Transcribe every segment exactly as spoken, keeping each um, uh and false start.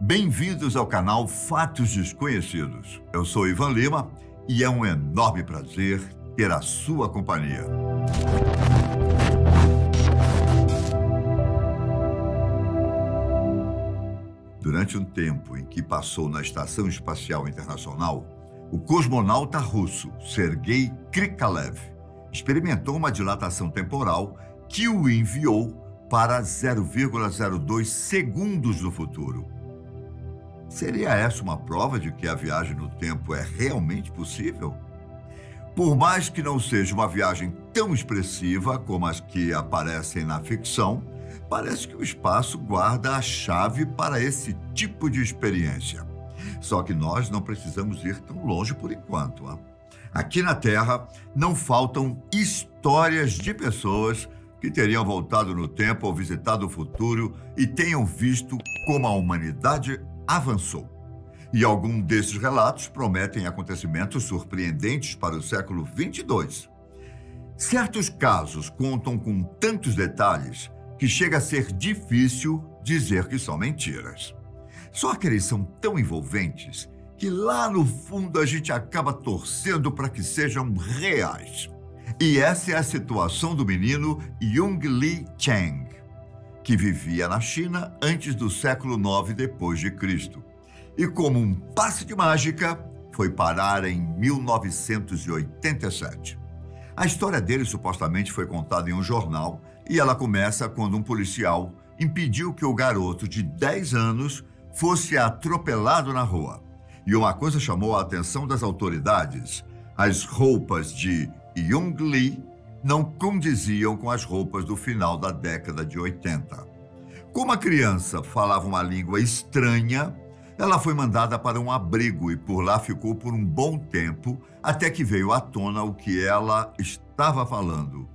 Bem-vindos ao canal Fatos Desconhecidos. Eu sou Ivan Lima e é um enorme prazer ter a sua companhia. Durante um tempo em que passou na Estação Espacial Internacional, o cosmonauta russo Sergei Krikalev experimentou uma dilatação temporal que o enviou para zero vírgula zero dois segundos no futuro. Seria essa uma prova de que a viagem no tempo é realmente possível? Por mais que não seja uma viagem tão expressiva como as que aparecem na ficção, parece que o espaço guarda a chave para esse tipo de experiência. Só que nós não precisamos ir tão longe por enquanto. Hein? Aqui na Terra, não faltam histórias de pessoas que teriam voltado no tempo ou visitado o futuro e tenham visto como a humanidade avançou. E alguns desses relatos prometem acontecimentos surpreendentes para o século vinte e dois. Certos casos contam com tantos detalhes que chega a ser difícil dizer que são mentiras. Só que eles são tão envolventes que lá no fundo a gente acaba torcendo para que sejam reais. E essa é a situação do menino Yongli Chang, que vivia na China antes do século nove depois de Cristo. E como um passe de mágica, foi parar em mil novecentos e oitenta e sete. A história dele supostamente foi contada em um jornal e ela começa quando um policial impediu que o garoto de dez anos fosse atropelado na rua. E uma coisa chamou a atenção das autoridades: as roupas de Yongli não condiziam com as roupas do final da década de oitenta. Como a criança falava uma língua estranha, ela foi mandada para um abrigo e por lá ficou por um bom tempo, até que veio à tona o que ela estava falando: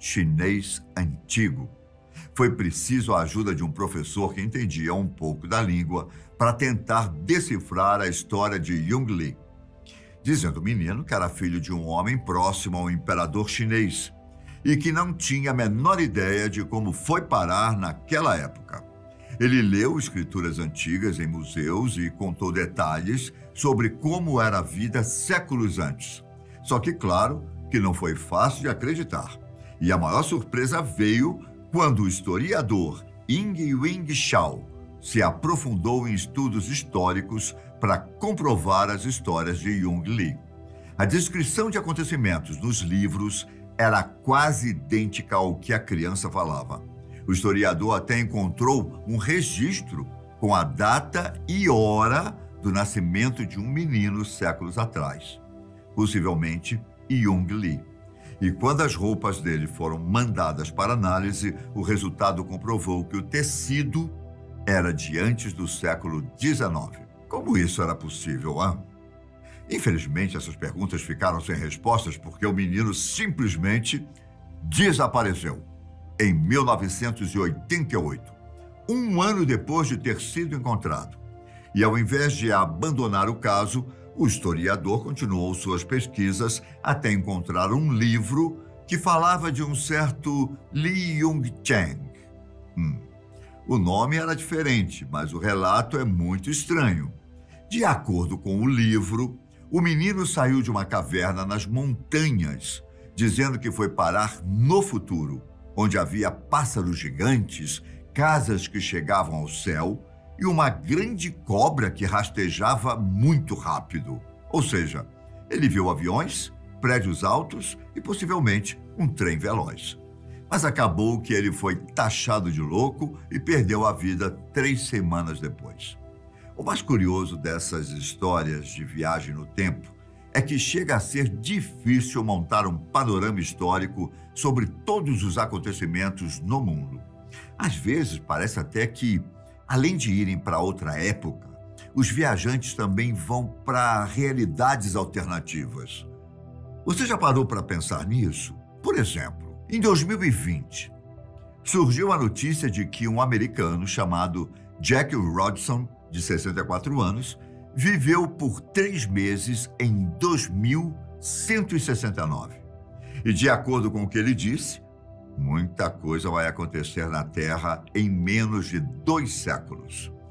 chinês antigo. Foi preciso a ajuda de um professor que entendia um pouco da língua para tentar decifrar a história de Yongli, dizendo o menino que era filho de um homem próximo ao imperador chinês e que não tinha a menor ideia de como foi parar naquela época. Ele leu escrituras antigas em museus e contou detalhes sobre como era a vida séculos antes. Só que, claro, que não foi fácil de acreditar. E a maior surpresa veio quando o historiador Ying Wing Shao se aprofundou em estudos históricos para comprovar as histórias de Yongli. A descrição de acontecimentos nos livros era quase idêntica ao que a criança falava. O historiador até encontrou um registro com a data e hora do nascimento de um menino séculos atrás, possivelmente Yongli. E quando as roupas dele foram mandadas para análise, o resultado comprovou que o tecido era de antes do século dezenove. Como isso era possível, hein? Infelizmente, essas perguntas ficaram sem respostas porque o menino simplesmente desapareceu em mil novecentos e oitenta e oito, um ano depois de ter sido encontrado. E ao invés de abandonar o caso, o historiador continuou suas pesquisas até encontrar um livro que falava de um certo Li Yongchang. Hum. O nome era diferente, mas o relato é muito estranho. De acordo com o livro, o menino saiu de uma caverna nas montanhas, dizendo que foi parar no futuro, onde havia pássaros gigantes, casas que chegavam ao céu e uma grande cobra que rastejava muito rápido. Ou seja, ele viu aviões, prédios altos e possivelmente um trem veloz. Mas acabou que ele foi taxado de louco e perdeu a vida três semanas depois. O mais curioso dessas histórias de viagem no tempo é que chega a ser difícil montar um panorama histórico sobre todos os acontecimentos no mundo. Às vezes, parece até que, além de irem para outra época, os viajantes também vão para realidades alternativas. Você já parou para pensar nisso? Por exemplo, em dois mil e vinte, surgiu a notícia de que um americano chamado Jack Rodson, de sessenta e quatro anos, viveu por três meses em dois mil cento e sessenta e nove. E de acordo com o que ele disse, muita coisa vai acontecer na Terra em menos de dois séculos.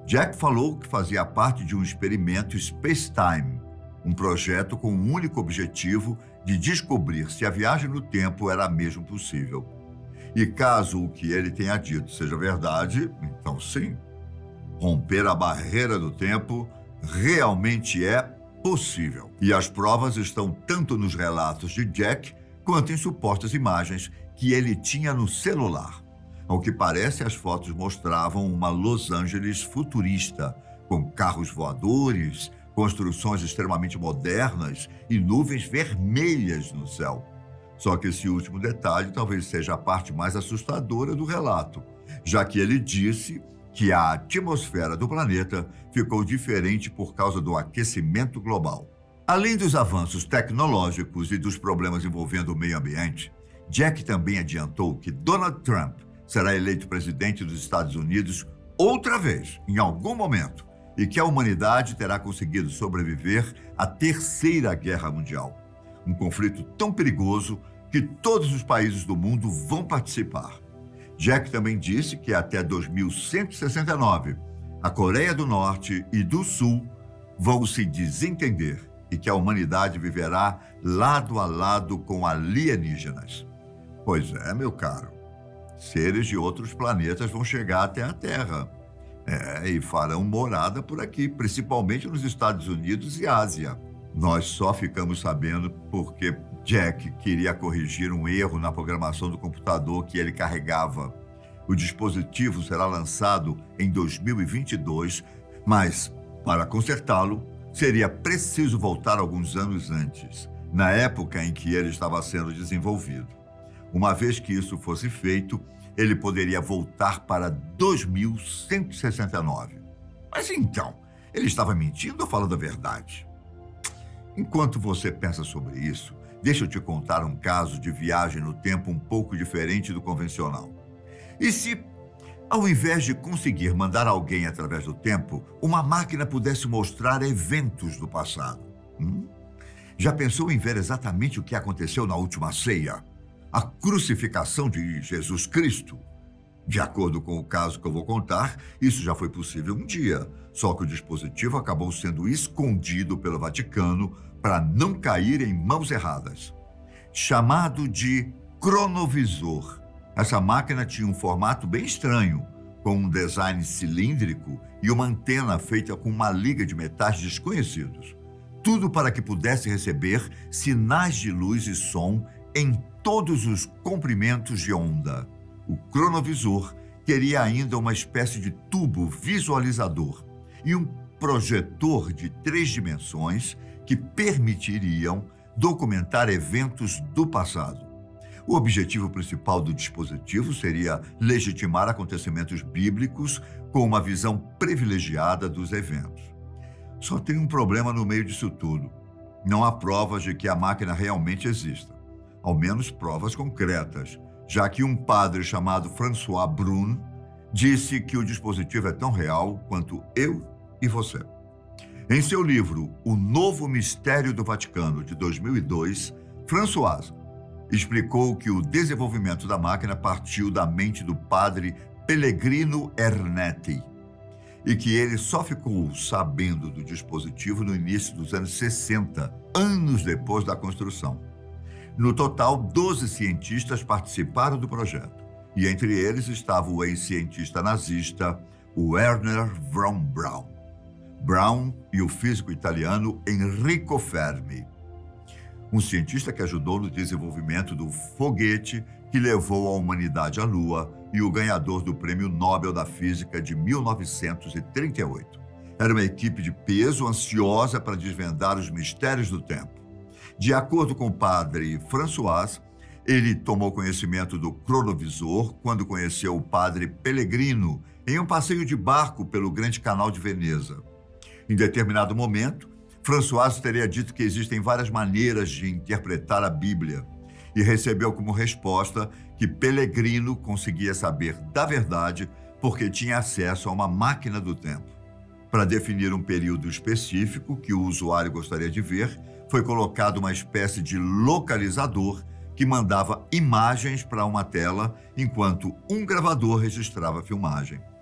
Jack falou que fazia parte de um experimento Space-Time, um projeto com o único objetivo de descobrir se a viagem no tempo era mesmo possível. E caso o que ele tenha dito seja verdade, então sim, romper a barreira do tempo realmente é possível. E as provas estão tanto nos relatos de Jack quanto em supostas imagens que ele tinha no celular. Ao que parece, as fotos mostravam uma Los Angeles futurista, com carros voadores, construções extremamente modernas e nuvens vermelhas no céu. Só que esse último detalhe talvez seja a parte mais assustadora do relato, já que ele disse que a atmosfera do planeta ficou diferente por causa do aquecimento global. Além dos avanços tecnológicos e dos problemas envolvendo o meio ambiente, Jack também adiantou que Donald Trump será eleito presidente dos Estados Unidos outra vez, em algum momento, e que a humanidade terá conseguido sobreviver à Terceira Guerra Mundial. Um conflito tão perigoso que todos os países do mundo vão participar. Jack também disse que até dois mil cento e sessenta e nove, a Coreia do Norte e do Sul vão se desentender e que a humanidade viverá lado a lado com alienígenas. Pois é, meu caro. Seres de outros planetas vão chegar até a Terra. É, e farão morada por aqui, principalmente nos Estados Unidos e Ásia. Nós só ficamos sabendo porque Jack queria corrigir um erro na programação do computador que ele carregava. O dispositivo será lançado em dois mil e vinte e dois, mas, para consertá-lo, seria preciso voltar alguns anos antes, na época em que ele estava sendo desenvolvido. Uma vez que isso fosse feito, ele poderia voltar para dois mil cento e sessenta e nove. Mas então, ele estava mentindo ou falando a verdade? Enquanto você pensa sobre isso, deixa eu te contar um caso de viagem no tempo um pouco diferente do convencional. E se, ao invés de conseguir mandar alguém através do tempo, uma máquina pudesse mostrar eventos do passado? Hum? Já pensou em ver exatamente o que aconteceu na última ceia? A crucificação de Jesus Cristo? De acordo com o caso que eu vou contar, isso já foi possível um dia, só que o dispositivo acabou sendo escondido pelo Vaticano para não cair em mãos erradas. Chamado de cronovisor, essa máquina tinha um formato bem estranho, com um design cilíndrico e uma antena feita com uma liga de metais desconhecidos. Tudo para que pudesse receber sinais de luz e som em todos os comprimentos de onda. O cronovisor teria ainda uma espécie de tubo visualizador e um projetor de três dimensões que permitiriam documentar eventos do passado. O objetivo principal do dispositivo seria legitimar acontecimentos bíblicos com uma visão privilegiada dos eventos. Só tem um problema no meio disso tudo. Não há provas de que a máquina realmente exista. Ao menos provas concretas, já que um padre chamado François Brun disse que o dispositivo é tão real quanto eu e você. Em seu livro O Novo Mistério do Vaticano, de dois mil e dois, François explicou que o desenvolvimento da máquina partiu da mente do padre Pellegrino Ernetti e que ele só ficou sabendo do dispositivo no início dos anos sessenta, anos depois da construção. No total, doze cientistas participaram do projeto, e entre eles estava o ex-cientista nazista Werner von Braun. Braun e o físico italiano Enrico Fermi, um cientista que ajudou no desenvolvimento do foguete que levou a humanidade à Lua e o ganhador do Prêmio Nobel da Física de mil novecentos e trinta e oito. Era uma equipe de peso ansiosa para desvendar os mistérios do tempo. De acordo com o padre François, ele tomou conhecimento do cronovisor quando conheceu o padre Pellegrino em um passeio de barco pelo Grande Canal de Veneza. Em determinado momento, François teria dito que existem várias maneiras de interpretar a Bíblia e recebeu como resposta que Pellegrino conseguia saber da verdade porque tinha acesso a uma máquina do tempo. Para definir um período específico que o usuário gostaria de ver, foi colocado uma espécie de localizador que mandava imagens para uma tela enquanto um gravador registrava a filmagem.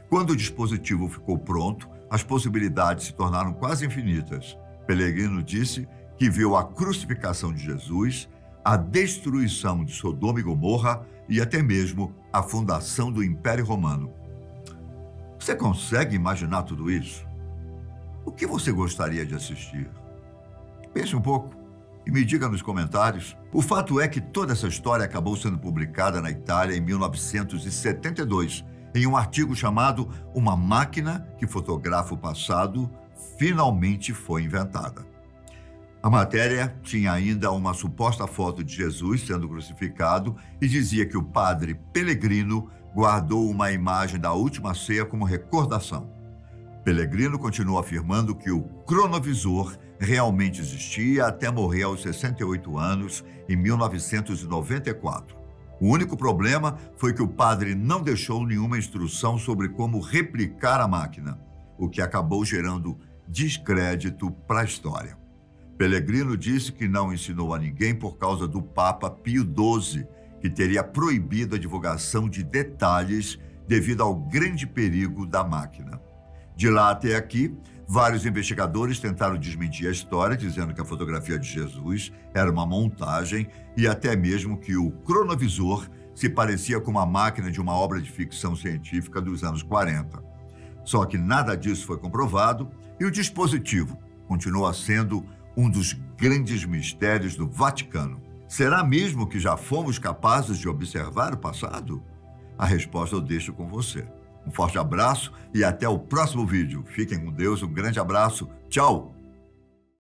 Quando o dispositivo ficou pronto, as possibilidades se tornaram quase infinitas. Pellegrino disse que viu a crucificação de Jesus, a destruição de Sodoma e Gomorra e até mesmo a fundação do Império Romano. Você consegue imaginar tudo isso? O que você gostaria de assistir? Pense um pouco e me diga nos comentários. O fato é que toda essa história acabou sendo publicada na Itália em mil novecentos e setenta e dois, em um artigo chamado Uma Máquina que Fotografa o Passado Finalmente Foi Inventada. A matéria tinha ainda uma suposta foto de Jesus sendo crucificado e dizia que o padre Pellegrino guardou uma imagem da última ceia como recordação. Pellegrino continuou afirmando que o cronovisor realmente existia até morrer aos sessenta e oito anos, em mil novecentos e noventa e quatro. O único problema foi que o padre não deixou nenhuma instrução sobre como replicar a máquina, o que acabou gerando descrédito para a história. Pellegrino disse que não ensinou a ninguém por causa do Papa Pio doze, que teria proibido a divulgação de detalhes devido ao grande perigo da máquina. De lá até aqui, vários investigadores tentaram desmentir a história, dizendo que a fotografia de Jesus era uma montagem e até mesmo que o cronovisor se parecia com uma máquina de uma obra de ficção científica dos anos quarenta. Só que nada disso foi comprovado e o dispositivo continua sendo um dos grandes mistérios do Vaticano. Será mesmo que já fomos capazes de observar o passado? A resposta eu deixo com você. Um forte abraço e até o próximo vídeo. Fiquem com Deus, um grande abraço. Tchau!